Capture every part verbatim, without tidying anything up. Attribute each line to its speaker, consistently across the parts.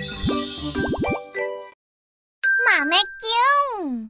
Speaker 1: 豆キュン。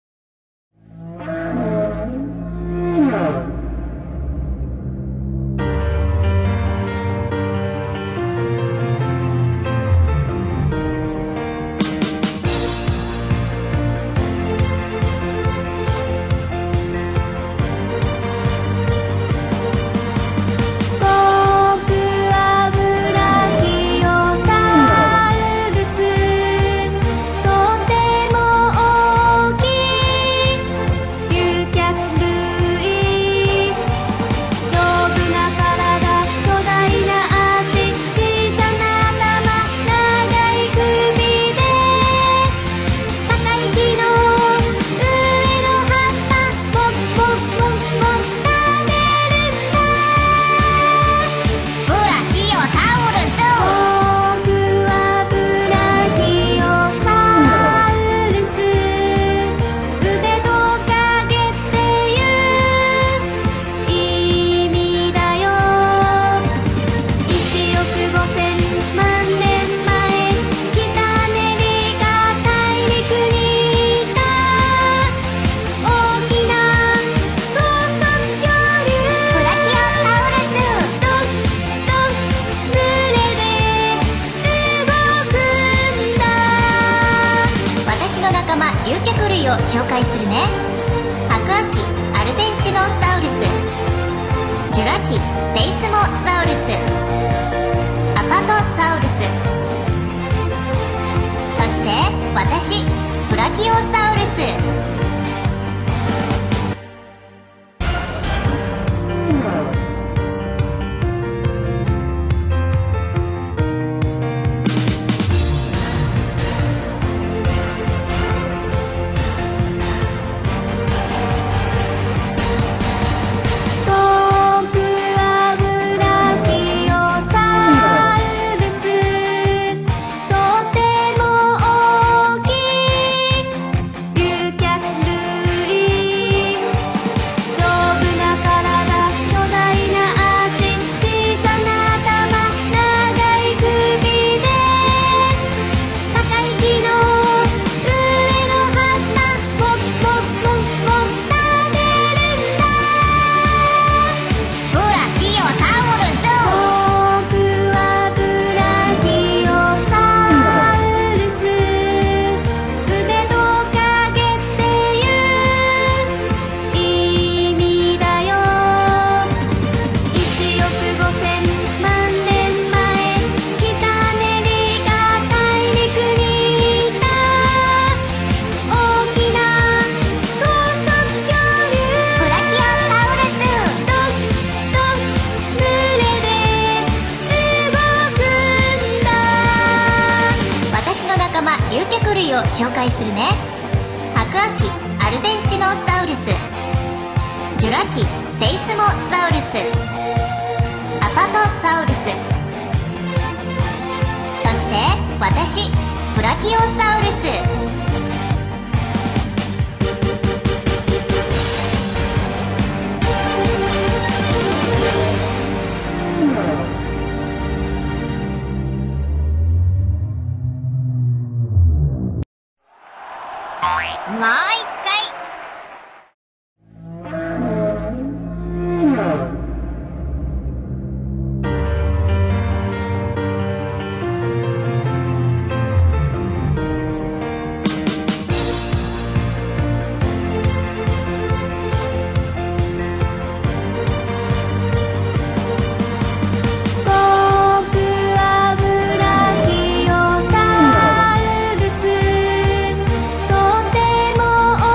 Speaker 2: 竜脚類を紹介するね。白亜紀アルゼンチノサウルス、ジュラ紀セイスモサウルス、アパトサウルス、そして私ブラキオサウルス。竜脚類を紹介するね。白亜紀アルゼンチノサウルス、ジュラ紀セイスモサウルス、アパトサウルス、そして私ブラキオサウルス。
Speaker 1: もう一回。
Speaker 2: とても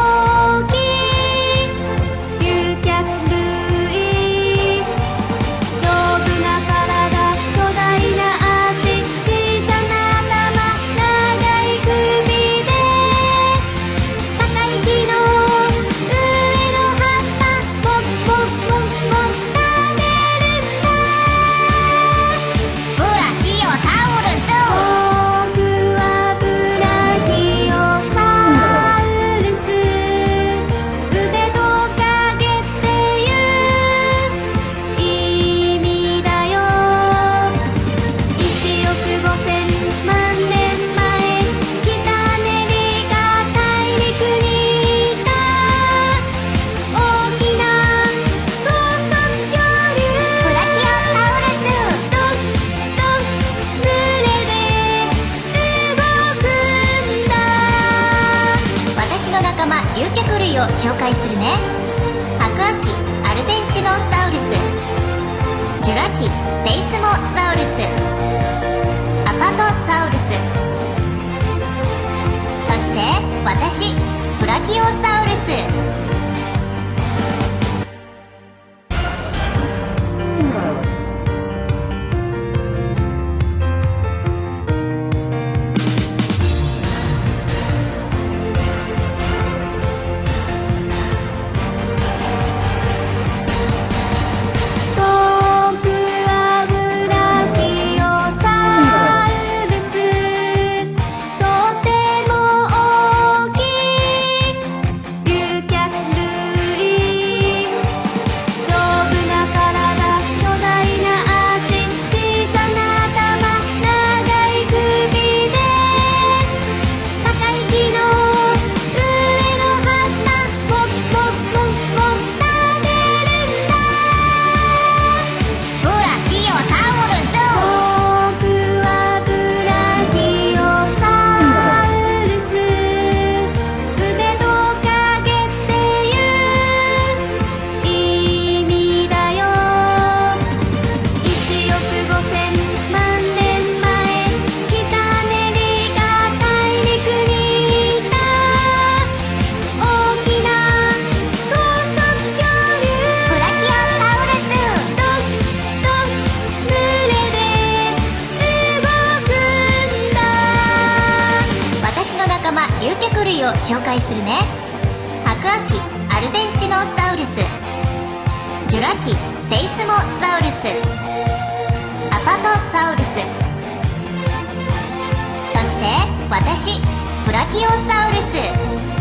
Speaker 2: 類を紹介するね。白亜紀アルゼンチノサウルス、ジュラ紀セイスモサウルス、アパトサウルス、そして私ブラキオサウルス。竜脚類を紹介するね。白亜紀アルゼンチノサウルス、ジュラ紀セイスモサウルス、アパトサウルス、そして私ブラキオサウルス。